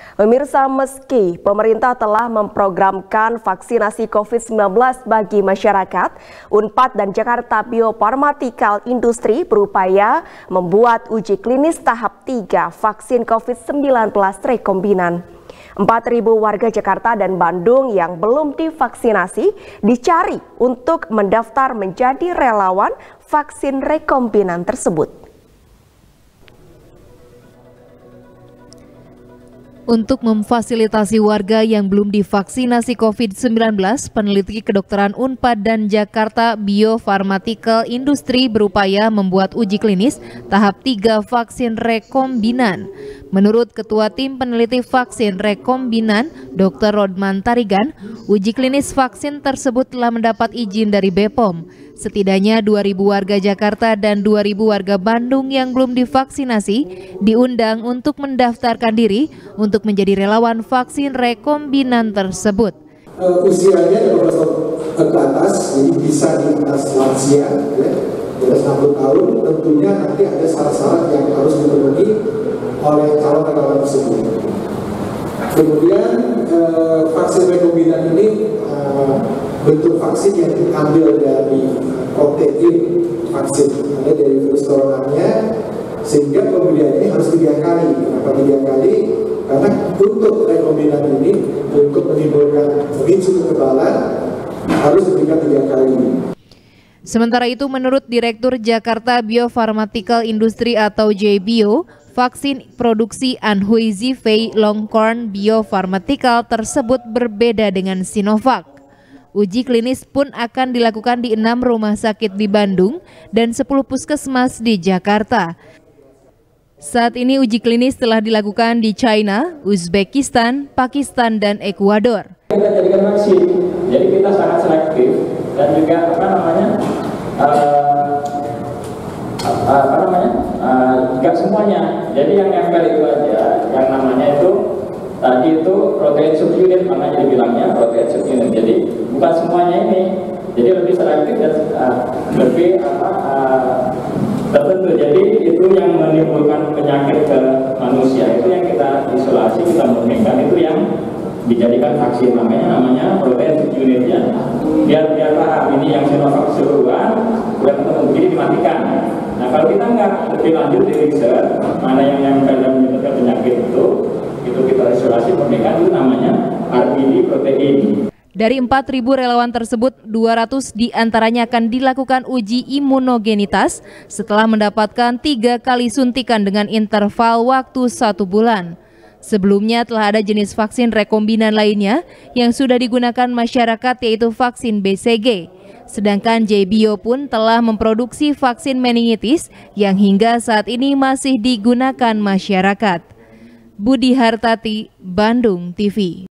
Pemirsa, meski pemerintah telah memprogramkan vaksinasi COVID-19 bagi masyarakat, Unpad dan Jakarta Biofarmaceutical Industry berupaya membuat uji klinis tahap 3 vaksin COVID-19 rekombinan. 4.000 warga Jakarta dan Bandung yang belum divaksinasi dicari untuk mendaftar menjadi relawan vaksin rekombinan tersebut. Untuk memfasilitasi warga yang belum divaksinasi COVID-19, peneliti kedokteran Unpad dan Jakarta Biofarmaceutical Industry berupaya membuat uji klinis tahap 3 vaksin rekombinan. Menurut Ketua Tim Peneliti Vaksin Rekombinan, Dr. Rodman Tarigan, uji klinis vaksin tersebut telah mendapat izin dari BPOM. Setidaknya 2.000 warga Jakarta dan 2.000 warga Bandung yang belum divaksinasi diundang untuk mendaftarkan diri untuk menjadi relawan vaksin rekombinan tersebut. Usianya 12 tahun ke atas, jadi bisa di atas lansia, ya, di atas 60 tahun. Tentunya nanti ada syarat-syarat yang harus dipenuhi oleh calon relawan tersebut. Kemudian vaksin rekombinan ini bentuk vaksin yang diambil dari protein vaksin, ada dari virus coronanya, sehingga pemberiannya harus 3 kali. Kenapa 3 kali? Karena untuk rekombinan ini, untuk menimbulkan memicu kekebalan, harus diberikan 3 kali. Sementara itu, menurut Direktur Jakarta Biofarmaceutical Industry atau JBio, vaksin produksi Anhui Fei Longkorn Biofarmaceutical tersebut berbeda dengan Sinovac. Uji klinis pun akan dilakukan di 6 rumah sakit di Bandung dan 10 puskesmas di Jakarta. Saat ini uji klinis telah dilakukan di China, Uzbekistan, Pakistan, dan Ekuador. Kita jadikan vaksin, jadi kita sangat selektif dan juga juga semuanya. Jadi yang nempel itu aja, yang namanya itu tadi itu protein subunit, makanya dibilangnya protein subunit. Jadi bukan semuanya ini, jadi lebih selektif dan lebih tertentu. Jadi itu yang menimbulkan penyakit ke manusia, itu yang kita isolasi, kita murnikan, itu yang dijadikan vaksin, namanya protein subunit ya. Biar paham, ini yang Sinovac keseluruhan udah ketemu begini dimatikan. Nah kalau kita nggak lebih lanjut di riset mana yang nempel dan menyebabkan penyakit itu kita isolasi murnikan, itu namanya RBD protein. Dari 4.000 relawan tersebut, 200 diantaranya akan dilakukan uji imunogenitas setelah mendapatkan 3 kali suntikan dengan interval waktu 1 bulan. Sebelumnya telah ada jenis vaksin rekombinan lainnya yang sudah digunakan masyarakat, yaitu vaksin BCG. Sedangkan JBio pun telah memproduksi vaksin meningitis yang hingga saat ini masih digunakan masyarakat. Budi Hartati, Bandung TV.